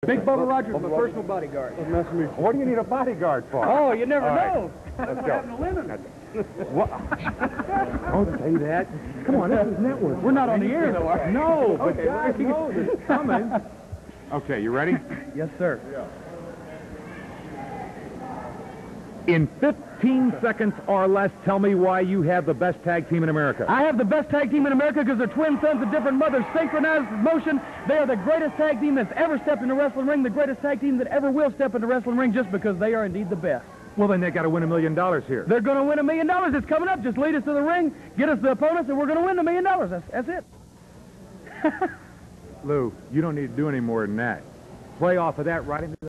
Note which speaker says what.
Speaker 1: Big Bubba Rogers, my personal bodyguard.
Speaker 2: What do you need a bodyguard for?
Speaker 1: Oh, you never know.
Speaker 2: Let's
Speaker 1: What
Speaker 2: go.
Speaker 1: happened to women?
Speaker 2: What? Don't say that. Come on, this is network.
Speaker 1: We're not on the air, though, are we?
Speaker 2: No, but
Speaker 1: Okay,
Speaker 2: God knows it's coming. Okay, you ready?
Speaker 1: Yes, sir.
Speaker 2: In 15 seconds or less, tell me why you have the best tag team in America.
Speaker 1: I have the best tag team in America because they're twin sons of different mothers, synchronized motion. They are the greatest tag team that's ever stepped in the wrestling ring, the greatest tag team that ever will step in the wrestling ring, just because they are indeed the best.
Speaker 2: Well, then they got to win $1 million here.
Speaker 1: They're going to win $1 million. It's coming up. Just lead us to the ring, get us the opponents, and we're going to win $1 million. That's it.
Speaker 2: Lou, you don't need to do any more than that. Play off of that right into the